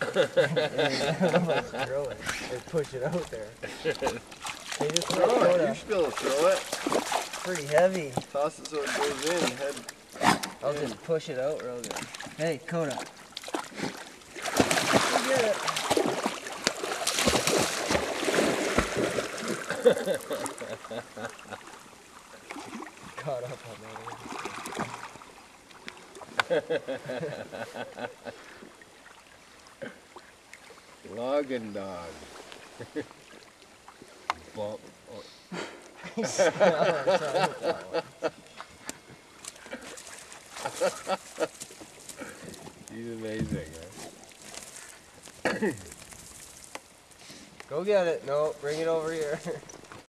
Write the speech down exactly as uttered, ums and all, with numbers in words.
Let's throw it. Let's push it out there. Hey, just Throw it. Coda. You still throw it. Pretty heavy. Toss it so it goes in. Head. I'll in. just push it out real good. Hey, Coda. You get it. Caught up on that. Logging dog. Bump. Oh. He's amazing, huh? Go get it. No, bring it over here.